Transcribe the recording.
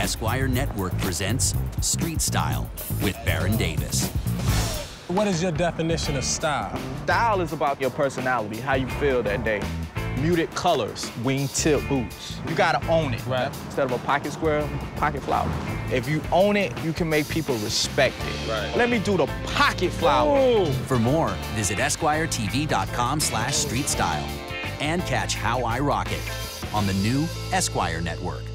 Esquire Network presents Street Style with Baron Davis. What is your definition of style? Style is about your personality, how you feel that day. Muted colors, wingtip boots. You gotta own it. Right. Instead of a pocket square, pocket flower. If you own it, you can make people respect it. Right. Let me do the pocket flower. Ooh. For more, visit EsquireTV.com/streetstyle and catch How I Rock It on the new Esquire Network.